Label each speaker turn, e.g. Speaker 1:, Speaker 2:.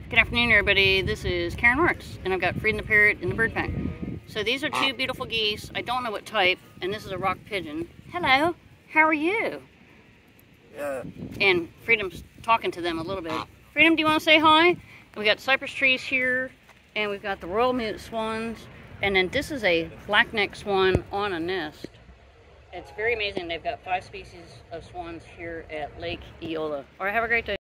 Speaker 1: Good afternoon, everybody. This is Karen Marks, and I've got Freedom the Parrot in the bird pack. So these are two beautiful geese. I don't know what type, and this is a rock pigeon. Hello, how are you? And Freedom's talking to them a little bit. Freedom, do you want to say hi? And we got cypress trees here, and we've got the royal mute swans, and then this is a black-necked swan on a nest. It's very amazing. They've got 5 species of swans here at Lake Eola. All right, have a great day.